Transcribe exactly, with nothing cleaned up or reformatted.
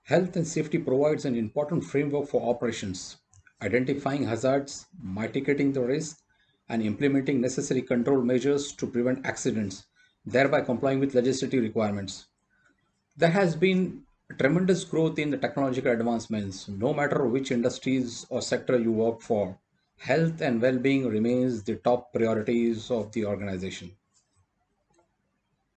Health and safety provides an important framework for operations, identifying hazards, mitigating the risk, and implementing necessary control measures to prevent accidents, thereby complying with legislative requirements. There has been tremendous growth in the technological advancements, no matter which industries or sector you work for. Health and well being remains the top priorities of the organization.